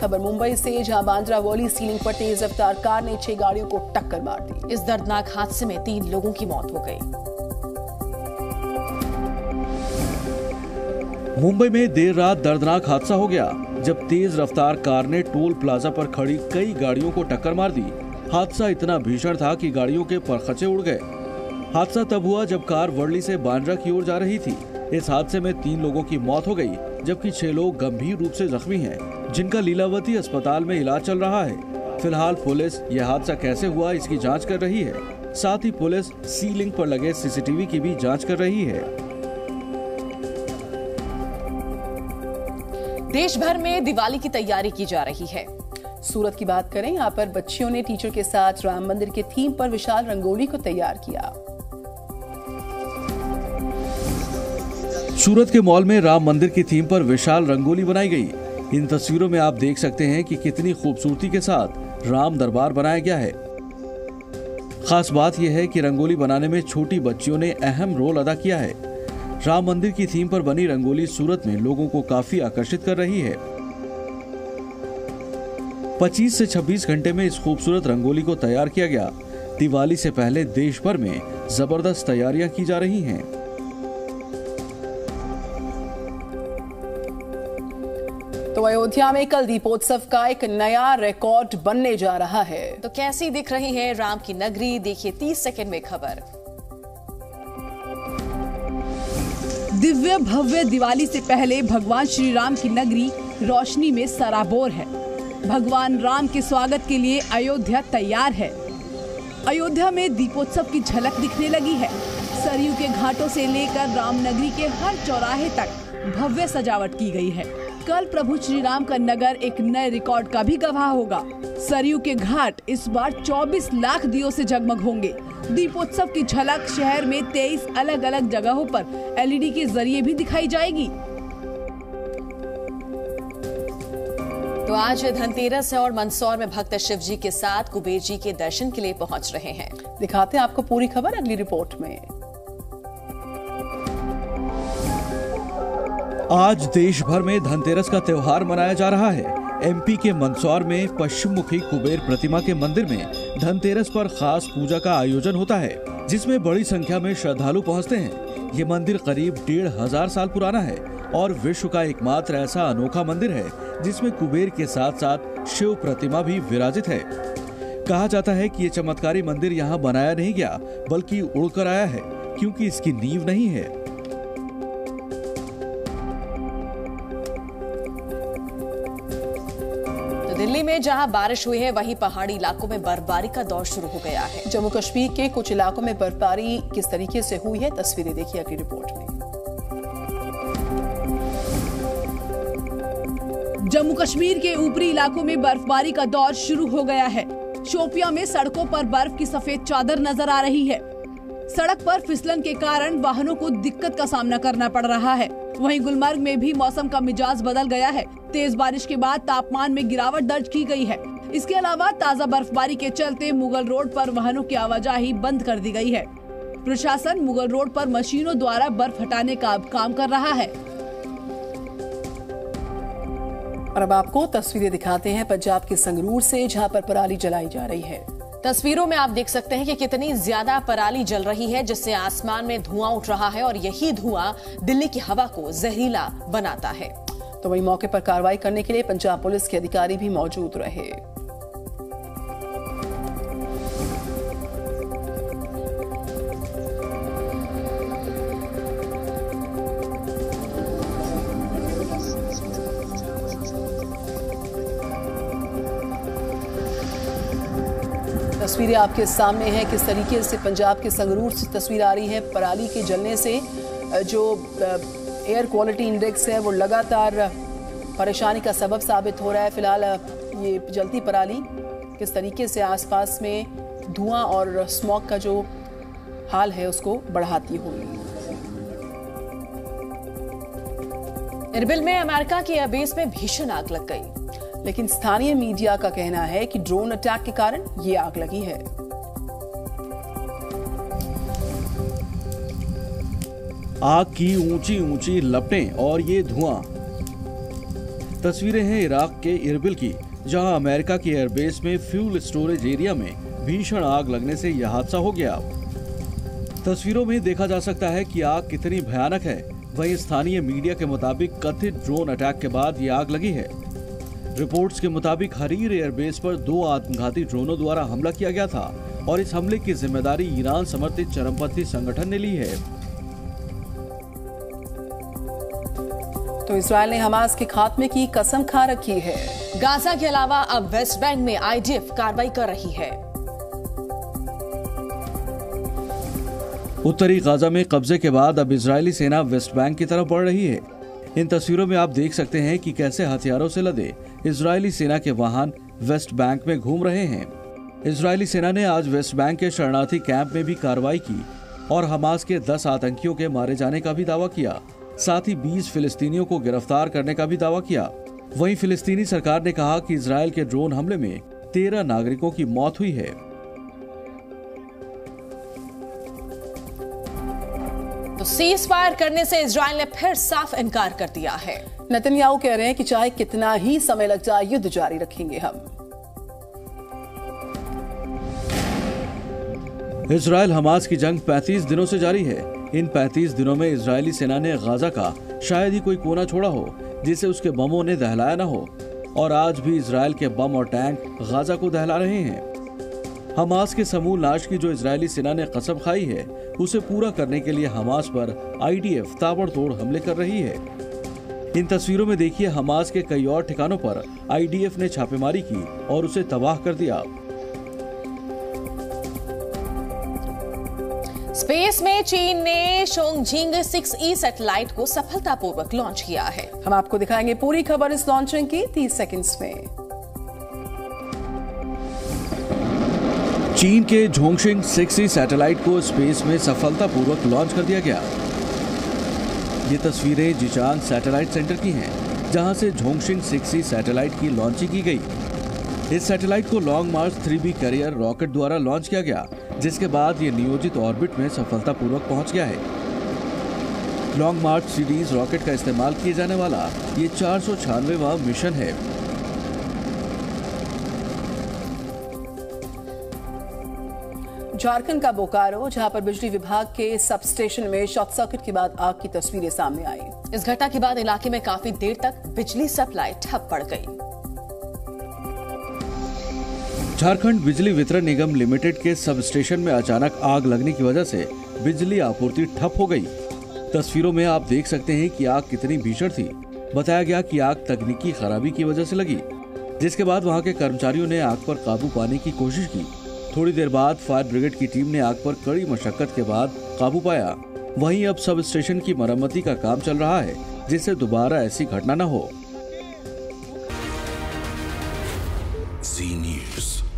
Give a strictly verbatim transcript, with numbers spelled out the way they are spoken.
खबर मुंबई से, जहां बांद्रावोली सीलिंग पर तेज रफ्तार कार ने छह गाड़ियों को टक्कर मार दी। इस दर्दनाक हादसे में तीन लोगों की मौत हो गई। मुंबई में देर रात दर्दनाक हादसा हो गया जब तेज रफ्तार कार ने टोल प्लाजा पर खड़ी कई गाड़ियों को टक्कर मार दी। हादसा इतना भीषण था कि गाड़ियों के परखचे उड़ गए। हादसा तब हुआ जब कार वर्ली से बांद्रा की ओर जा रही थी। इस हादसे में तीन लोगों की मौत हो गई जबकि छह लोग गंभीर रूप से जख्मी हैं, जिनका लीलावती अस्पताल में इलाज चल रहा है। फिलहाल पुलिस यह हादसा कैसे हुआ इसकी जांच कर रही है। साथ ही पुलिस सीलिंग पर लगे सीसीटीवी की भी जांच कर रही है। देश भर में दिवाली की तैयारी की जा रही है। सूरत की बात करें, यहाँ पर बच्चियों ने टीचर के साथ राम मंदिर के थीम पर विशाल रंगोली को तैयार किया। सूरत के मॉल में राम मंदिर की थीम पर विशाल रंगोली बनाई गई। इन तस्वीरों में आप देख सकते हैं कि कितनी खूबसूरती के साथ राम दरबार बनाया गया है। खास बात यह है कि रंगोली बनाने में छोटी बच्चियों ने अहम रोल अदा किया है। राम मंदिर की थीम पर बनी रंगोली सूरत में लोगों को काफी आकर्षित कर रही है। पच्चीस से छब्बीस घंटे में इस खूबसूरत रंगोली को तैयार किया गया। दिवाली से पहले देश भर में जबरदस्त तैयारियां की जा रही हैं। तो अयोध्या में कल दीपोत्सव का एक नया रिकॉर्ड बनने जा रहा है। तो कैसी दिख रही है राम की नगरी, देखिए तीस सेकंड में खबर। दिव्य भव्य दिवाली से पहले भगवान श्री राम की नगरी रोशनी में सराबोर है। भगवान राम के स्वागत के लिए अयोध्या तैयार है। अयोध्या में दीपोत्सव की झलक दिखने लगी है। सरयू के घाटों से लेकर रामनगरी के हर चौराहे तक भव्य सजावट की गई है। कल प्रभु श्री राम का नगर एक नए रिकॉर्ड का भी गवाह होगा। सरयू के घाट इस बार चौबीस लाख दियों से जगमग होंगे। दीपोत्सव की झलक शहर में तेईस अलग अलग जगहों पर एलईडी के जरिए भी दिखाई जाएगी। तो आज धनतेरस है और मंदसौर में भक्त शिव जी के साथ कुबेर जी के दर्शन के लिए पहुंच रहे हैं। दिखाते हैं आपको पूरी खबर अगली रिपोर्ट में। आज देश भर में धनतेरस का त्योहार मनाया जा रहा है। एमपी के मंदसौर में पश्चिम मुखी कुबेर प्रतिमा के मंदिर में धनतेरस पर खास पूजा का आयोजन होता है, जिसमें बड़ी संख्या में श्रद्धालु पहुंचते हैं। ये मंदिर करीब डेढ़ हजार साल पुराना है और विश्व का एकमात्र ऐसा अनोखा मंदिर है जिसमें कुबेर के साथ साथ शिव प्रतिमा भी विराजित है। कहा जाता है कि ये चमत्कारी मंदिर यहाँ बनाया नहीं गया बल्कि उड़कर आया है, क्योंकि इसकी नींव नहीं है। दिल्ली में जहां बारिश हुई है वहीं पहाड़ी इलाकों में बर्फबारी का दौर शुरू हो गया है। जम्मू कश्मीर के कुछ इलाकों में बर्फबारी किस तरीके से हुई है, तस्वीरें देखिए अगली रिपोर्ट में। जम्मू कश्मीर के ऊपरी इलाकों में बर्फबारी का दौर शुरू हो गया है। शोपियां में सड़कों पर बर्फ की सफेद चादर नजर आ रही है। सड़क पर फिसलन के कारण वाहनों को दिक्कत का सामना करना पड़ रहा है। वहीं गुलमर्ग में भी मौसम का मिजाज बदल गया है। तेज बारिश के बाद तापमान में गिरावट दर्ज की गई है। इसके अलावा ताजा बर्फबारी के चलते मुगल रोड पर वाहनों की आवाजाही बंद कर दी गई है। प्रशासन मुगल रोड पर मशीनों द्वारा बर्फ हटाने का काम कर रहा है। और अब आपको तस्वीरें दिखाते हैं पंजाब के संगरूर से, जहां पर पराली जलाई जा रही है। तस्वीरों में आप देख सकते हैं कि कितनी ज्यादा पराली जल रही है, जिससे आसमान में धुआं उठ रहा है और यही धुआं दिल्ली की हवा को जहरीला बनाता है। तो वहीं मौके पर कार्रवाई करने के लिए पंजाब पुलिस के अधिकारी भी मौजूद रहे। तस्वीरें आपके सामने हैं किस तरीके से पंजाब के संगरूर से तस्वीर आ रही है। पराली के जलने से जो एयर क्वालिटी इंडेक्स है वो लगातार परेशानी का सबब साबित हो रहा है। फिलहाल ये जलती पराली किस तरीके से आसपास में धुआं और स्मॉग का जो हाल है उसको बढ़ाती हुई। इरबिल में अमेरिका की एयरबेस में भीषण आग लग गई, लेकिन स्थानीय मीडिया का कहना है कि ड्रोन अटैक के कारण ये आग लगी है। आग की ऊंची ऊंची लपटें और ये धुआं तस्वीरें हैं इराक के इरबिल की, जहां अमेरिका की एयरबेस में फ्यूल स्टोरेज एरिया में भीषण आग लगने से यह हादसा हो गया। तस्वीरों में देखा जा सकता है कि आग कितनी भयानक है। वहीं स्थानीय मीडिया के मुताबिक कथित ड्रोन अटैक के बाद ये आग लगी है। रिपोर्ट्स के मुताबिक हरीर एयरबेस पर दो आत्मघाती ड्रोनों द्वारा हमला किया गया था और इस हमले की जिम्मेदारी ईरान समर्थित चरमपंथी संगठन ने ली है। तो इजरायल ने हमास के खात्मे की कसम खा रखी है। गाजा के अलावा अब वेस्ट बैंक में आईडीएफ कार्रवाई कर रही है। उत्तरी गाजा में कब्जे के बाद अब इजरायली सेना वेस्ट बैंक की तरफ बढ़ रही है। इन तस्वीरों में आप देख सकते हैं कि कैसे हथियारों से लदे इजरायली सेना के वाहन वेस्ट बैंक में घूम रहे हैं। इजरायली सेना ने आज वेस्ट बैंक के शरणार्थी कैंप में भी कार्रवाई की और हमास के दस आतंकियों के मारे जाने का भी दावा किया। साथ ही बीस फिलिस्तीनियों को गिरफ्तार करने का भी दावा किया। वहीं फिलिस्तीनी सरकार ने कहा कि इजरायल के ड्रोन हमले में तेरह नागरिकों की मौत हुई है। तो सीज फायर करने से इजरायल ने फिर साफ इनकार कर दिया है। नेतन्याहू कह रहे हैं कि चाहे कितना ही समय लग जाए, युद्ध जारी रखेंगे हम। इजरायल हमास की जंग पैंतीस दिनों से जारी है। इन पैंतीस दिनों में इजरायली सेना ने गाजा का शायद ही कोई कोना छोड़ा हो जिसे उसके बमों ने दहलाया न हो, और आज भी इजरायल के बम और टैंक गाजा को दहला रहे हैं। हमास के समूल नाश की जो इजरायली सेना ने कसम खाई है, उसे पूरा करने के लिए हमास पर आईडीएफ ताबड़तोड़ हमले कर रही है। इन तस्वीरों में देखिए, हमास के कई और ठिकानों पर आईडीएफ ने छापेमारी की और उसे तबाह कर दिया। स्पेस में चीन ने शोंगझिंग सिक्स ई सैटेलाइट को सफलतापूर्वक लॉन्च किया है। हम आपको दिखाएंगे पूरी खबर इस लॉन्चिंग की तीस सेकंड्स में। चीन के झोंगशिंग सिक्स ई सैटेलाइट को स्पेस में सफलतापूर्वक लॉन्च कर दिया गया। ये तस्वीरें जिचांग सैटेलाइट सेंटर की हैं, जहां से झोंगशिंग सिक्स ई सैटेलाइट की लॉन्चिंग की गई। इस सैटेलाइट को Long March three B carrier rocket द्वारा लॉन्च किया गया, जिसके बाद ये नियोजित ऑर्बिट में सफलतापूर्वक पहुंच गया है। लॉन्ग मार्च सीरीज रॉकेट का इस्तेमाल किए जाने वाला ये चार सौ छियानवेवां मिशन है। झारखंड का बोकारो, जहां पर बिजली विभाग के सब स्टेशन में शॉर्ट सर्किट के बाद आग की तस्वीरें सामने आई। इस घटना के बाद इलाके में काफी देर तक बिजली सप्लाई ठप पड़ गई। झारखंड बिजली वितरण निगम लिमिटेड के सब स्टेशन में अचानक आग लगने की वजह से बिजली आपूर्ति ठप हो गई। तस्वीरों में आप देख सकते हैं कि आग कितनी भीषण थी। बताया गया कि आग तकनीकी खराबी की वजह से लगी, जिसके बाद वहां के कर्मचारियों ने आग पर काबू पाने की कोशिश की। थोड़ी देर बाद फायर ब्रिगेड की टीम ने आग पर कड़ी मशक्कत के बाद काबू पाया। वहीं अब सब स्टेशन की मरम्मती का काम चल रहा है, जिससे दोबारा ऐसी घटना न हो। जी न्यूज़।